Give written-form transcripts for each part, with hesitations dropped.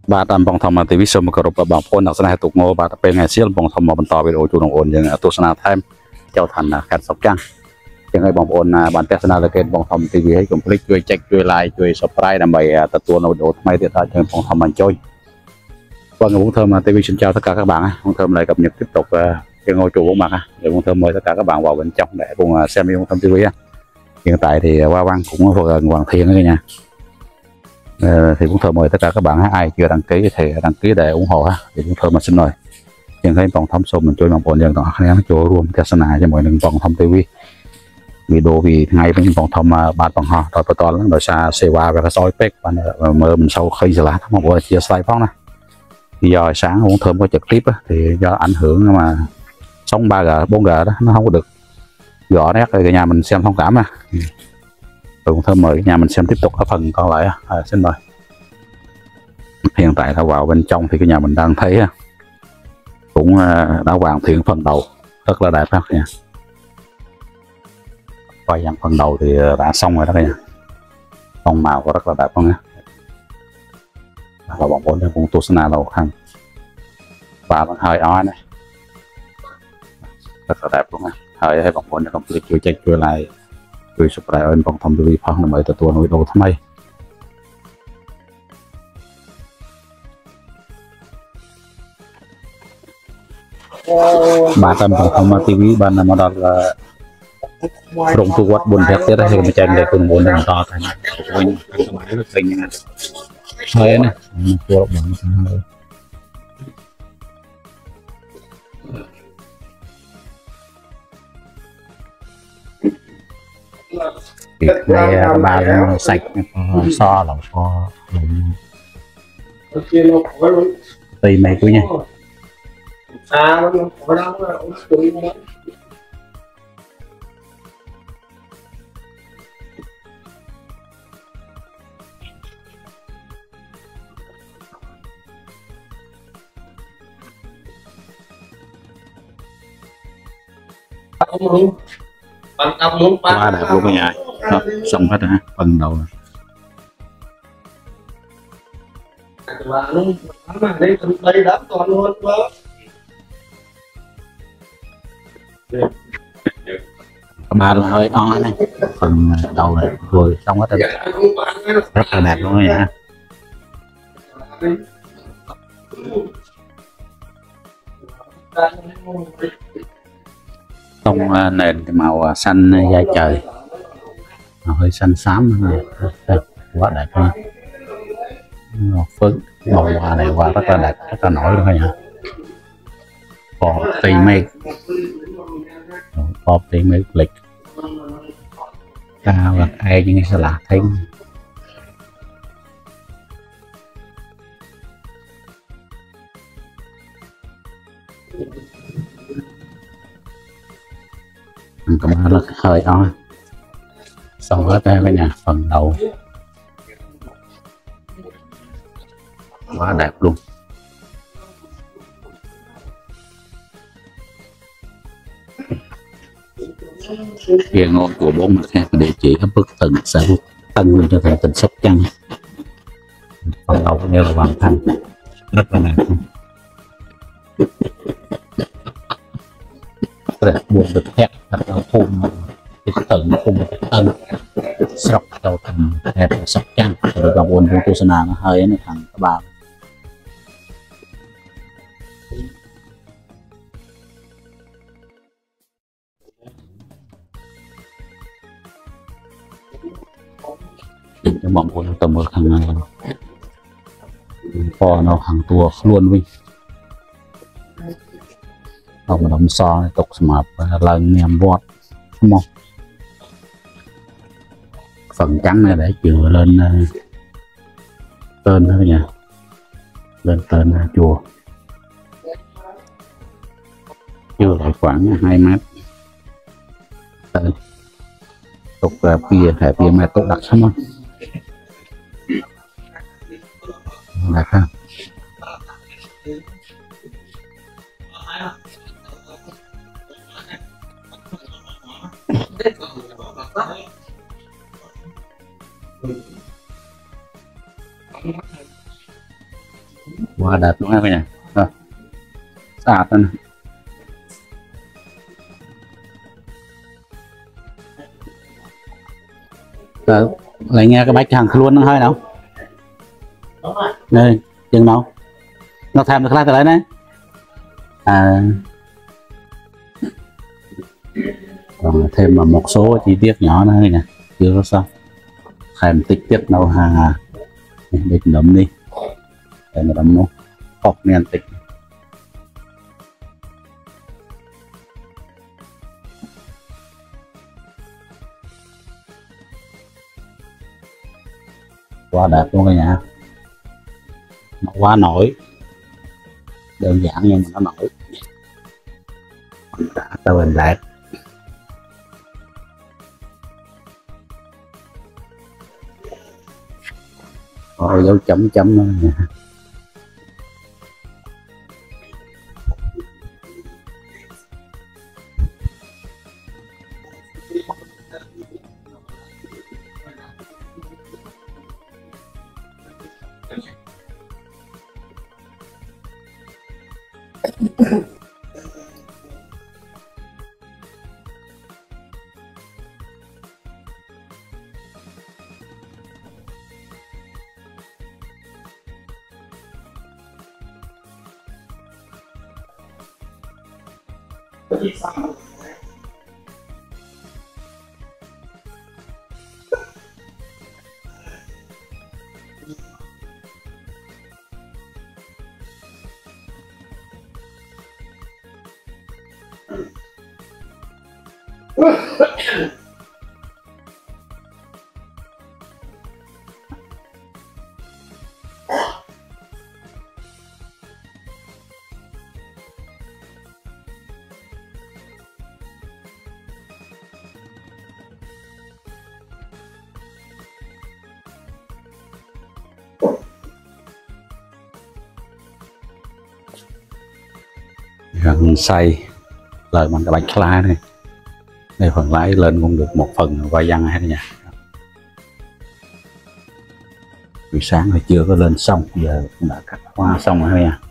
bà tạm bằng thầm mà TV show mà có được bằng phone đặc sản tục ngô bà bên ngày xưa bằng thầm mà bằng tàu video chủ động ổn nhưng tu sana thêm cho thành khăn sọc trăngยังไงบางคนบันเทิงนาฬิกาบางทำทีวีให้ผมคลิกช่วยเช็คช่วยไลค์ช่วยซับสไครต์นำไปตัดตัวเราโดดไม่ติดตามจนบางทำมันช่วยวันนี้ผมทำทีวีxin chào tất cả các bạnผมทำlại cập nhật tiếp tục cái ngôi chùa của bạn đểผมทำmời tất cả các bạn vào bên trong để cùng xem videoทำทีวีhiện tại thì Hoa Văn cũng gần hoàn thiện rồi nha thì cũng thờ mời tất cả các bạn ai chưa đăng ký thì đăng ký để ủng hộ thì cũng thờ mà xin mờiยังให้บางทำสมมันช่วยบางคนยังต่อคะแนนช่วยรวมทัศนาจะหมายถึงบางทำทีวีวีดีโอvì ngày bên phòng thầm bạn bằng họ rồi toàn là đội xa xe qua và cái soi pek và mơ mình sau khi giờ lá một buổi chia sẻ phong này thì giờ sáng uống thơm có trực tiếp thì do ảnh hưởng mà sóng 3G 4G đó nó không có được rõ nét rồi cả nhà mình xem thông cảm uống thơm mời nhà mình xem tiếp tục ở phần còn lại xin mời hiện tại ta vào bên trong thì cái nhà mình đang thấy cũng đã hoàn thiện phần đầu rất là đẹp nha. Quay dàn phần đầu thì đã xong rồi đó các nhà, tông màu có rất là đẹp không nhé, và bóng bốn cũng tu sana đầu khăn và vẫn hơi ói này rất là đẹp luôn nha, hơi hay bóng bốn không click chui check chui lại chui subscribe ơn bóng thông TV phong là mấy tờ tua nuôi đồ tham mây bà tâm bóng thông TV ban là model là rộng thu quát buồn đẹp thế thì mình tranh để cùng buồn đằng to thành mình rất tình hơi này tua bằng hơi này ba sạch so lỏng so tùy mày quý nha quá đẹp luôn cả nhà, xong hết rồi phần đầu ba là hơi ó này, phần đầu này vừa xong hết rồi, rất là đẹp luôn nha. Tông nền cái màu xanh da trời, màu hơi xanh xám quá đẹp ha. Phấn màu hoa này hoa rất là đẹp, rất là nổi luôn nha. Pop tì mê lịch cao là ai nhưng sẽ là thấy còn là hơi ó xong hết đây cả nhà, phần đầu quá đẹp luôn. Kia ngôi của 4 mặt khác địa chỉ ở Phước Tân, xã Phước Tân luôn cho thành tỉnh Sóc Trăng. Phần đầu cũng như là hoàn thành rất là đẹp. Rất buồn được thép thật là phun cái tầng phun Tân Sóc đầu thành hẹp Sóc Trăng rồi còn buồn của Sana nó hơi này thằng các bạn. Cho mong của tầm một thằng kho nó hàng tua luôn với không mà đóng so tục mập lần nhằm vót đúng không, phần trắng này để chừa lên tên thôi nha, lên tên chùa chưa lại khoảng 2 mét tục bia hay bia mẹ tốt đặc lắm không đẹp ha. hoa đẹp đúng không nhỉ? Sạch nữa. Lại nghe cái bách hàng luôn nó hơi đâu đây chừng đâu nó thêm được lại từ đấy đấy còn thêm mà một số chi tiết nhỏ nữa nè chưa có xong thêm tích tiết đâu để đấm đi để mà đấm nó cọc nền tích quá đẹp luôn cả nhà, nó quá nổi, đơn giản nhưng mà nó nổi. Đã tao hình đẹp rồi dấu chấm chấm đó nè. Gần xay lời bằng cái bạch lá này đây, phần lái lên cũng được một phần qua văn hết nha. Buổi sáng thì chưa có lên xong, giờ cũng đã cắt hoa xong rồi nha.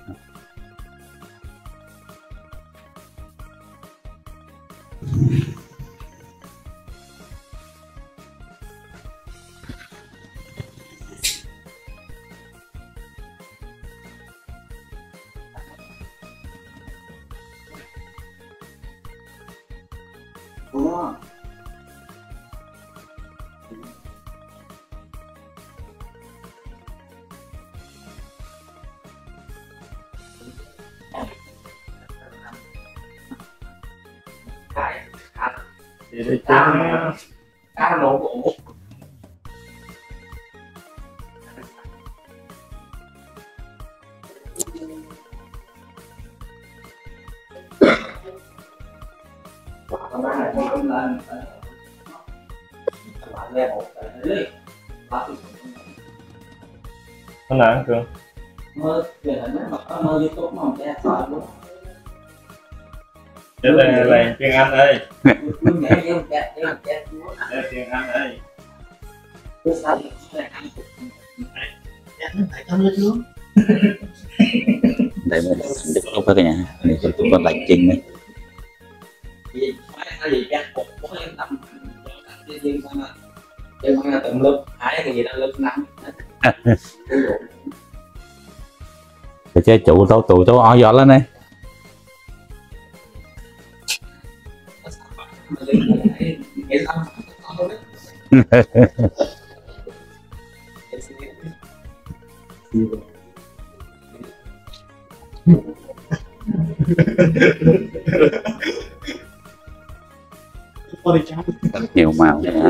Cá nổ bộ nó nặng cường mơ truyền hình nó mơ YouTube mà nghe sợ luôn. Để là chuyên Anh ơi. Chuyên Anh ơi. Đây mới là thành được tốt đó cả nhà. Này tôi còn lạnh chinh đấy. Nhưng mà tầm lớp 2 cái gì đó lớp 5. Để chơi chủ tụi tôi ó giọt lên đây. Nhiều màu nha.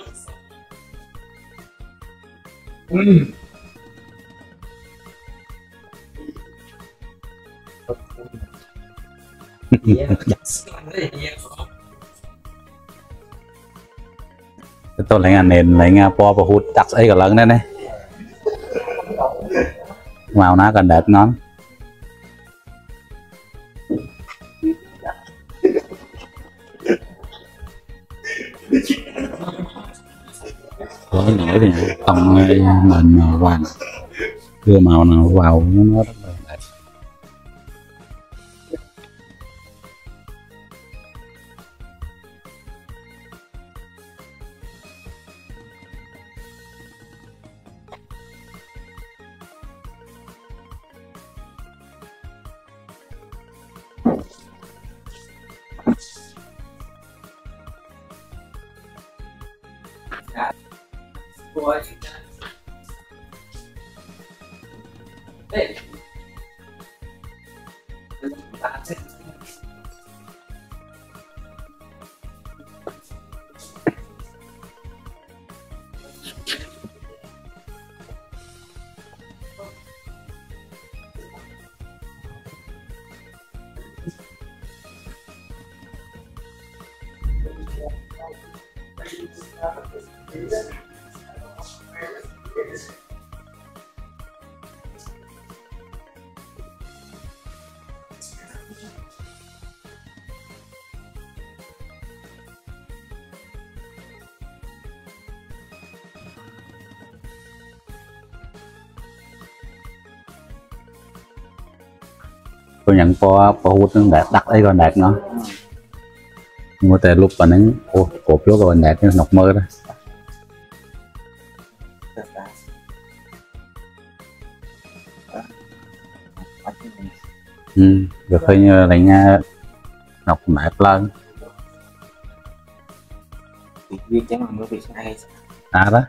Tôi lấy nền lấy po và hút đặt ấy cả lần đây này, màu nó còn đẹp ngon. Có nổi thì không mình vàng đưa màu nào vào nó rất là tôi nhận po hút nó đẹp đặt ấy còn đẹp nó nhưng mà tại lúc mà nó cổ phiếu còn đẹp như nọc mơ đó được hơi như là nghe nọc đẹp lên việc chẳng là người việc hay đó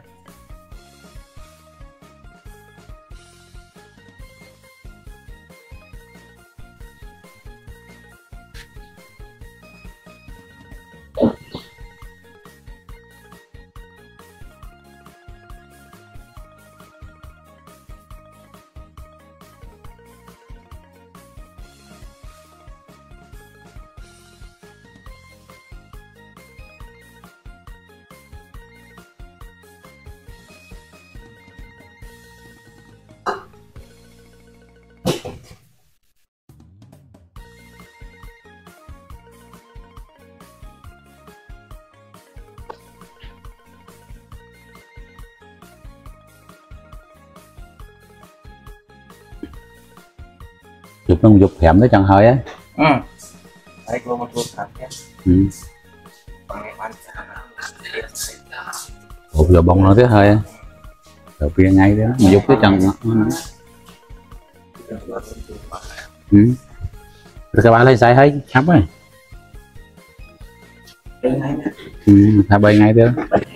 dục nó dục hẻm tới chân hơi á đấy cô một chút thật nhé một giờ bông nó tới hơi á đầu kia ngay đó mà dục tới chân rồi các bạn lấy sai thấy chắp ấy hai bay ngay đó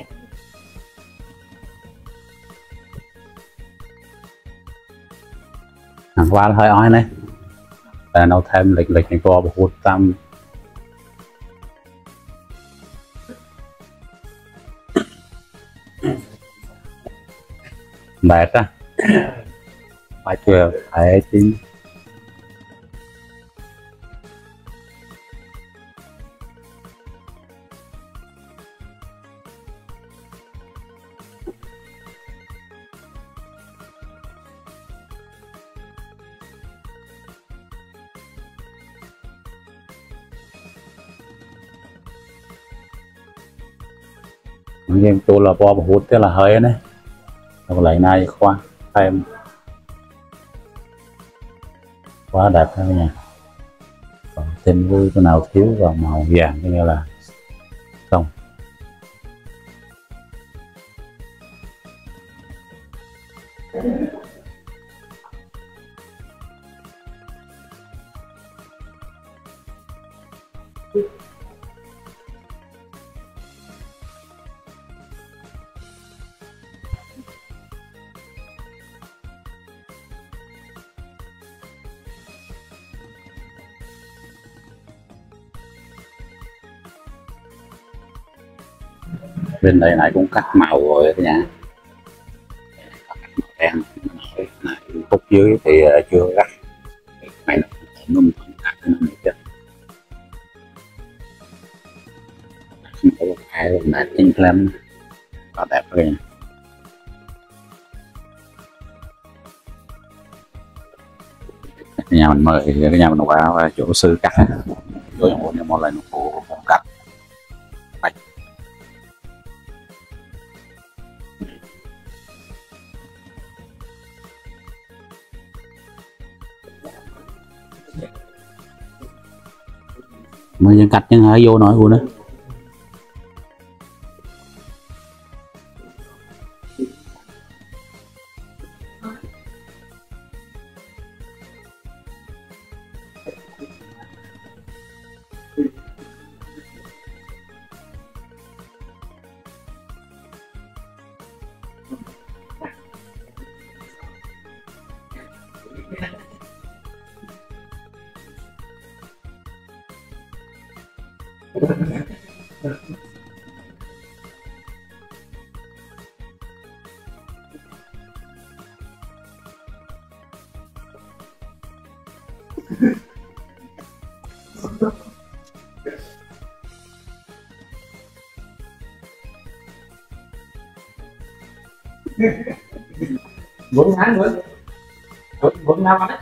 hàng qua hơi ói này là nấu thêm lịch này có một hút tâm mệt á phải chưa phải chính game tôi là bo hút tức là hơi đấy lại này khoa thêm quá đẹp thôi nha còn thêm vui cái nào thiếu vào màu vàng như là không bên đây này cũng cắt màu rồi cả nhà đen này khúc dưới thì chưa cắt này nó cắt cái này chứ phải là tinh lắm có đẹp rồi nhà mình mời cái nhà mình qua chỗ sư cắt rồi một lần một cắt mới nhân cạch nhân hơi vô nói luôn đó Vốn ngắn vốn nào đấy.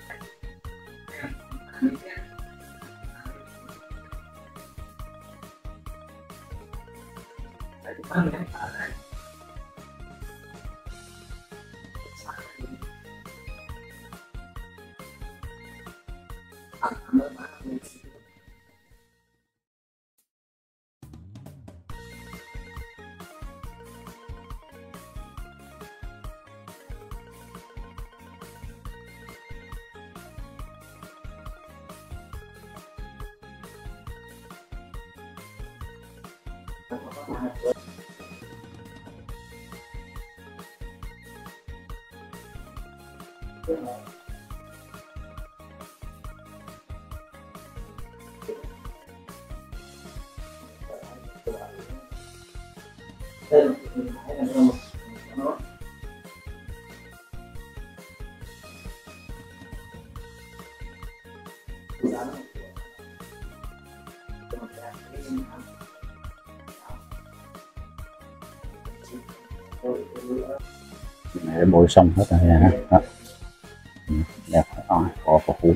để bôi xong hết rồi ha. Đó. Đẹp rồi, có hút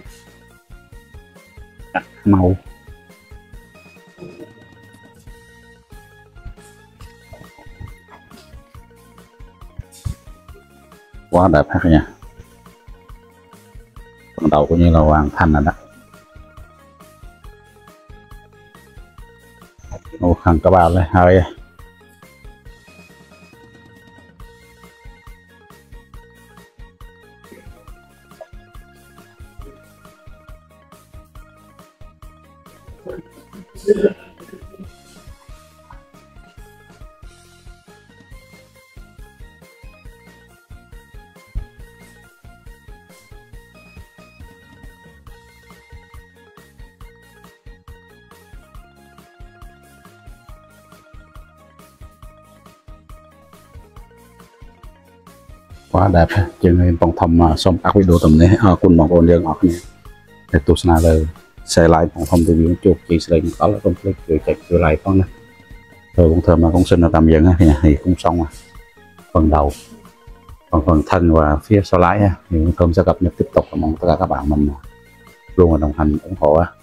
màu quá đẹp hết nha. Phần đầu cũng như là hoàn thành rồi đó. Ô khăn các bạn lấy hơi quá đẹp ha. Chừng này bằng thầm xong các video tầm nàyคุณบางคนเรื่องออกเนี่ยแต่ตัวสนาเลยใส่ไลน์ของทอมตัววิวจุกจีสลิงcó là công click rồi chạy rồi lại con này rồi cũng thơm mà cũng xin là tầm dần á thì cũng xong rồi phần đầu còn phần thân và phía sau lái thì cũng thơm sẽ cập nhật tiếp tục và mong tất cả các bạn mình luôn là đồng hành ủng hộ á.